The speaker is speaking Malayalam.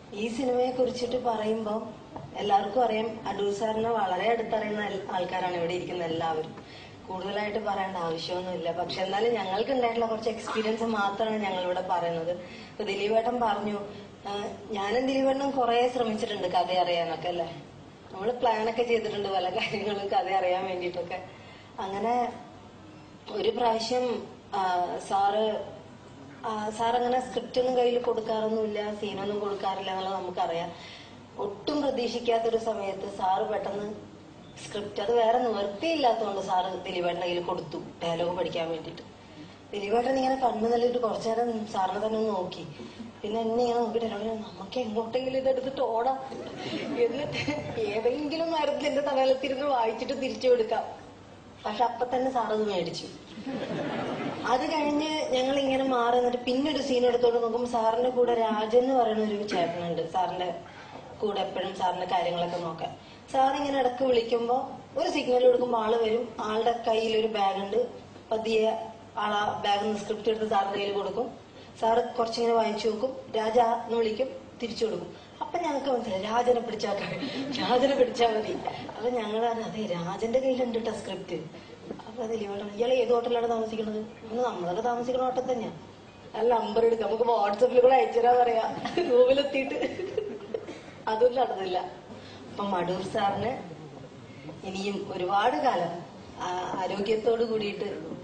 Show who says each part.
Speaker 1: ഈ സിനിമയെ കുറിച്ചിട്ട് പറയുമ്പോൾ എല്ലാവർക്കും അറിയാം, അടൂർ സാറിനെ വളരെ അടുത്തറിയുന്ന ആൾക്കാരാണ് ഇവിടെ ഇരിക്കുന്ന എല്ലാവരും. കൂടുതലായിട്ട് പറയേണ്ട ആവശ്യമൊന്നുമില്ല. പക്ഷെ എന്നാലും ഞങ്ങൾക്ക് ഉണ്ടായിട്ടുള്ള കുറച്ച് എക്സ്പീരിയൻസ് മാത്രമാണ് ഞങ്ങൾ ഇവിടെ പറയുന്നത്. ഇപ്പൊ ദിലീപേട്ടൻ പറഞ്ഞു, ഞാനും ദിലീപേട്ടനും കുറെ ശ്രമിച്ചിട്ടുണ്ട് കഥ അറിയാനൊക്കെ അല്ലേ. നമ്മള് പ്ലാനൊക്കെ ചെയ്തിട്ടുണ്ട് പല കാര്യങ്ങളും കഥ അറിയാൻ വേണ്ടിയിട്ടൊക്കെ. അങ്ങനെ ഒരു പ്രാവശ്യം സാറങ്ങനെ സ്ക്രിപ്റ്റ് ഒന്നും കയ്യിൽ കൊടുക്കാറൊന്നുമില്ല, സീനൊന്നും കൊടുക്കാറില്ല എന്നുള്ളത് നമുക്കറിയാം. ഒട്ടും പ്രതീക്ഷിക്കാത്തൊരു സമയത്ത് സാറ് പെട്ടെന്ന് സ്ക്രിപ്റ്റ്, അത് വേറെ നിവൃത്തിയില്ലാത്തതുകൊണ്ട് സാറ് ദിലീപേട്ടൻ്റെ കയ്യിൽ കൊടുത്തു ഡയലോഗ് പഠിക്കാൻ വേണ്ടിയിട്ട്. ദിലീപേട്ടൻ ഇങ്ങനെ കണ്ണു നല്ലിട്ട് കുറച്ചു നേരം സാറിനെ തന്നെ ഒന്ന് നോക്കി. പിന്നെ എന്നെ ഇങ്ങനെ നോക്കിയിട്ട് നമുക്ക് എങ്ങോട്ടെങ്കിലും ഇതെടുത്തിട്ട് ഓടാം, എന്നിട്ട് ഏതെങ്കിലും നേരത്തിൽ എന്റെ തലത്തിരുന്ന് വായിച്ചിട്ട് തിരിച്ചു കൊടുക്കാം. പക്ഷെ അപ്പൊ തന്നെ സാറത് മേടിച്ചു. അത് കഴിഞ്ഞ് ഞങ്ങൾ ഇങ്ങനെ മാറി എന്നിട്ട് പിന്നെ ഒരു സീൻ എടുത്തോണ്ട് നോക്കുമ്പോൾ സാറിന്റെ കൂടെ രാജൻ എന്ന് പറയുന്ന ഒരു ചേട്ടനുണ്ട്. സാറിന്റെ കൂടെ എപ്പോഴും സാറിന്റെ കാര്യങ്ങളൊക്കെ നോക്കാൻ. സാറിങ്ങനെ ഇടക്ക് വിളിക്കുമ്പോ ഒരു സിഗ്നൽ കൊടുക്കുമ്പോൾ ആള് വരും. ആളുടെ കയ്യിൽ ഒരു ബാഗ് ഉണ്ട്. പതിയെ ആളാ ബാഗിൽ നിന്ന് സ്ക്രിപ്റ്റ് എടുത്ത് സാറിന്റെ കയ്യിൽ കൊടുക്കും. സാറ് കുറച്ചിങ്ങനെ വായിച്ചു നോക്കും. രാജ എന്ന് വിളിക്കും, തിരിച്ചു കൊടുക്കും. അപ്പൊ ഞങ്ങൾക്ക് മനസ്സിലായി രാജനെ പിടിച്ചാൽ മതി. അപ്പൊ ഞങ്ങൾ അതെ രാജന്റെ കയ്യിലുണ്ട് കേട്ടോ സ്ക്രിപ്റ്റ്. അപ്പൊ അതിൽ ഇയാൾ ഏത് ഹോട്ടലിലാണ് താമസിക്കുന്നത്? നമ്മളൊക്കെ താമസിക്കുന്ന ഹോട്ടൽ തന്നെയാ. നല്ല നമ്പർ എടുക്കാം, നമുക്ക് വാട്സപ്പിൽ കൂടെ അയച്ചുതരാ പറയാ. റൂമിലെത്തിയിട്ട് അതൊന്നും നടന്നില്ല. അപ്പം അടൂർ സാറിന് ഇനിയും ഒരുപാട് കാലം ആരോഗ്യത്തോട് കൂടിയിട്ട്